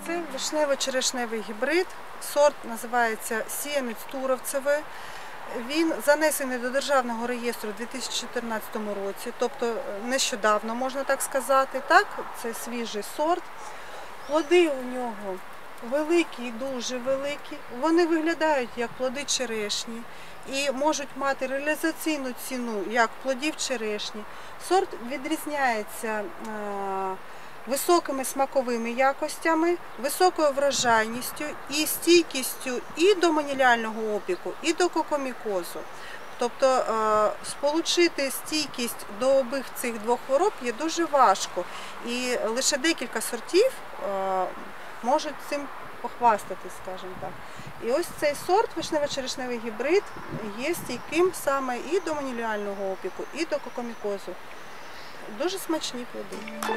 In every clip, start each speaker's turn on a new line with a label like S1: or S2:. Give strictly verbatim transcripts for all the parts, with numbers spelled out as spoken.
S1: Це вишнево-черешневий гібрид, сорт називається сіянець туровцевий. Він занесений до Державного реєстру у дві тисячі чотирнадцятому році, тобто нещодавно, можна так сказати. Так, це свіжий сорт. Плоди у нього великі і дуже великі. Вони виглядають як плоди черешні і можуть мати реалізаційну ціну як плодів черешні. Сорт відрізняється високими смаковими якостями, високою врожайністю і стійкістю і до маніліального опіку, і до кокомікозу. Тобто сполучити стійкість до обох цих двох хвороб є дуже важко. І лише декілька сортів можуть цим похвастатись, скажімо так. І ось цей сорт, вишнево-черешневий гібрид, є стійким саме і до маніліального опіку, і до кокомікозу. Дуже смачні плоди.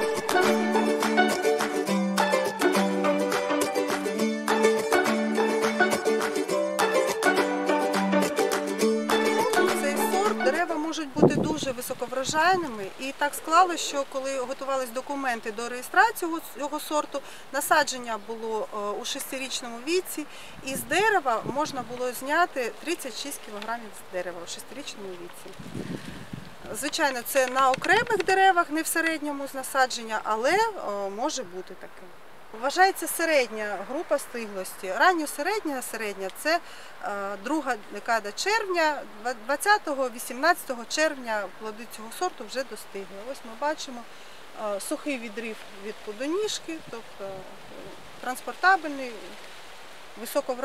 S1: Цей сорт дерева можуть бути дуже високоврожайними. І так склалося, що коли готувалися документи до реєстрації цього сорту, насадження було у шестирічному віці, і з дерева можна було зняти тридцять шість кілограмів з дерева у шестирічному віці. Звичайно, це на окремих деревах, не в середньому з насадження, але може бути таке. Вважається середня група стиглості. Ранньосередня середня – це друга декада червня, двадцятого-вісімнадцятого червня плоди цього сорту вже достигли. Ось ми бачимо сухий відрив від плодоніжки, тобто транспортабельний,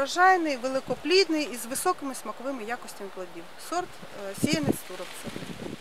S1: високоврожайний, великоплідний і з високими смаковими якостями плодів. Сорт сіянець туровцевий.